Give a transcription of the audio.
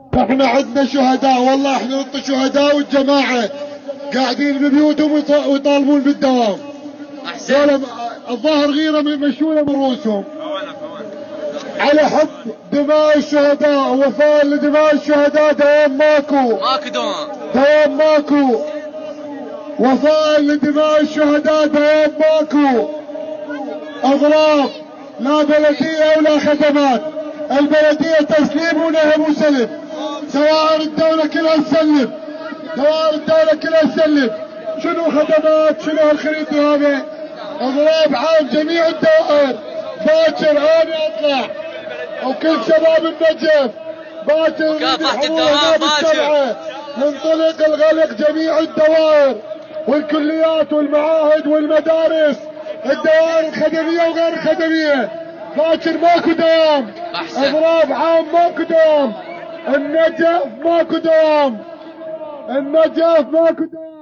احنا عندنا شهداء، والله احنا نط شهداء والجماعة قاعدين ببيوتهم ويطالبون بالدوام. احسن. الظاهر غيرة مشولة من رؤوسهم على حب دماء الشهداء، وفاء لدماء الشهداء. دوام ماكو دوام ماكو، وفاء لدماء الشهداء دوام ماكو. اضراب لا بلدية ولا خدمات، البلدية تسليم ونهب وسلم. دوائر الدولة كلها تسلم، دوائر الدولة كلها تسلم. شنو خدمات؟ شنو هالخريطي هذا؟ اضراب عام جميع الدوائر. باكر انا اطلع وكل شباب النجف باكر مكافحة الدوام باكر. ننطلق الغلق جميع الدوائر والكليات والمعاهد والمدارس، الدوائر الخدمية وغير الخدمية. باكر ماكو دوام. اضراب عام ماكو دوام. النجف ماكو دوام. النجف ماكو دوام.